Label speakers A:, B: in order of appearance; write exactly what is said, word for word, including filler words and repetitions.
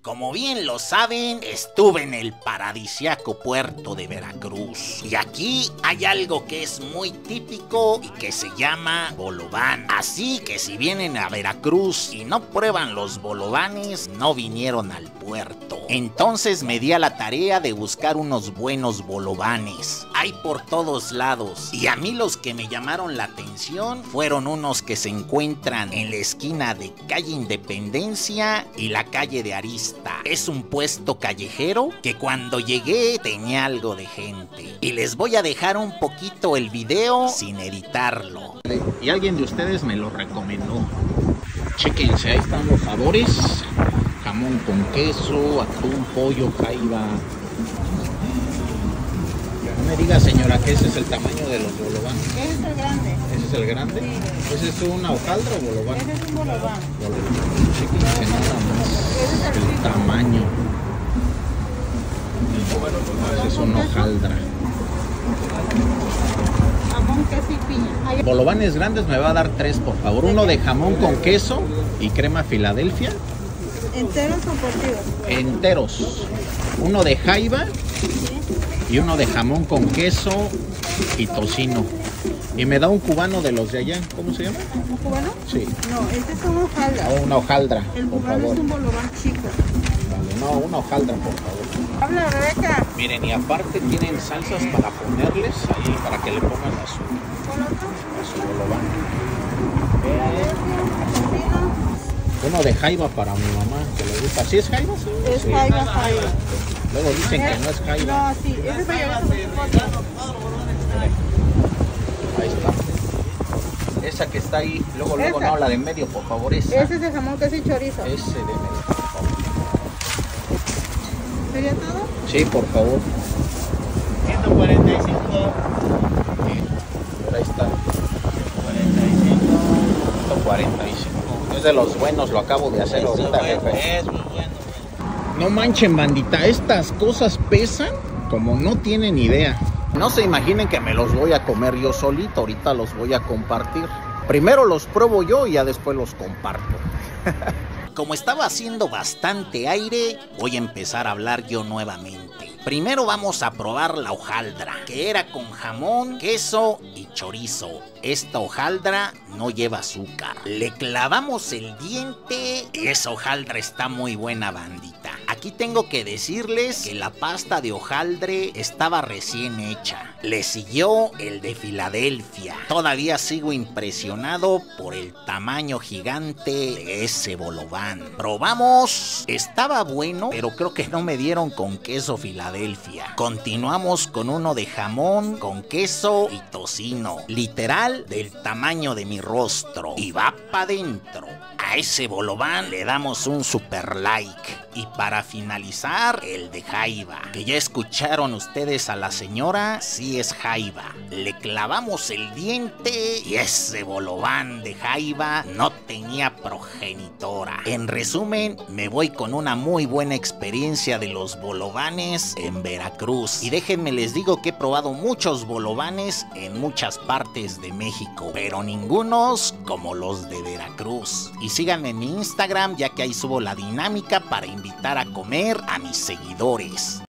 A: Como bien lo saben, estuve en el paradisíaco puerto de Veracruz. Y aquí hay algo que es muy típico y que se llama bolobán. Así que si vienen a Veracruz y no prueban los bolovanes, no vinieron al puerto. Entonces me di a la tarea de buscar unos buenos bolovanes. Hay por todos lados. Y a mí los que me llamaron la atención fueron unos que se encuentran en la esquina de calle Independencia y la calle de Arista. Es un puesto callejero que cuando llegué tenía algo de gente. Y les voy a dejar un poquito el video sin editarlo. Y alguien de ustedes me lo recomendó. Chéquense, ahí están los sabores. Jamón con queso, atún, pollo, jaiba. No me diga, señora, que ese es el tamaño de los bolovanes.
B: Ese es el grande.
A: ¿Ese es el grande?
B: Sí.
A: ¿Ese es una hojaldra o bolobán?
B: Ese es un bolobán.
A: Chéquense nada más el tamaño. Ese es una hojaldra.
B: Jamón, queso y piña.
A: Bolovanes grandes me va a dar tres, por favor. Uno de jamón con queso y crema Filadelfia.
B: ¿Enteros o partidos?
A: Enteros. Uno de jaiba y uno de jamón con queso y tocino. Y me da un cubano de los de allá. ¿Cómo se llama?
B: ¿Un cubano?
A: Sí.
B: No, este es una hojaldra.
A: Oh, una hojaldra,
B: El
A: por
B: cubano
A: favor.
B: es un bolobán chico.
A: Vale, no, una hojaldra, por favor.
B: Habla, Rebeca.
A: Miren, y aparte tienen salsas para ponerles ahí, para que le pongan a su,
B: ¿Con otro?
A: a su bolobán. Uno de jaiba para mi mamá, que le gusta. ¿Sí es jaiba? Sí.
B: Es
A: Sí.
B: jaiba, jaiba.
A: Luego dicen que no es jaiba.
B: No, sí. Ese para llevar
A: Ahí está. Esa que está ahí, luego, luego
B: Esa.
A: no, la de en medio, por favor, esa.
B: Ese es de jamón, queso y chorizo.
A: Ese de medio, por favor.
B: ¿Sería todo?
A: Sí, por favor.
C: ciento cuarenta y cinco.
A: Ahí está.
C: cuarenta y cinco.
A: ciento cuarenta y cinco. Es de los buenos, lo acabo de hacer
C: Eso
A: ahorita,
C: es bueno,
A: jefe.
C: es muy bueno.
A: No manchen, bandita, estas cosas pesan como no tienen idea. No se imaginen que me los voy a comer yo solito, ahorita los voy a compartir. Primero los pruebo yo y ya después los comparto. Como estaba haciendo bastante aire, voy a empezar a hablar yo nuevamente. Primero vamos a probar la hojaldra, que era con jamón, queso y chorizo. Esta hojaldra no lleva azúcar. Le clavamos el diente y esa hojaldra está muy buena, bandita. Aquí tengo que decirles que la pasta de hojaldre estaba recién hecha. Le siguió el de Filadelfia. Todavía sigo impresionado por el tamaño gigante de ese bolobán. Probamos, estaba bueno, pero creo que no me dieron con queso Filadelfia. Continuamos con uno de jamón, con queso y tocino. Literal, del tamaño de mi rostro. Y va para adentro. A ese bolobán le damos un super like. Y para finalizar, el de jaiba. Que ya escucharon ustedes a la señora, sí es jaiba. Le clavamos el diente y ese bolobán de jaiba no tenía progenitora. En resumen, me voy con una muy buena experiencia de los bolovanes en Veracruz. Y déjenme les digo que he probado muchos bolovanes en muchas partes de México, pero ningunos como los de Veracruz. Y síganme en mi Instagram, ya que ahí subo la dinámica para invitar a comer a mis seguidores.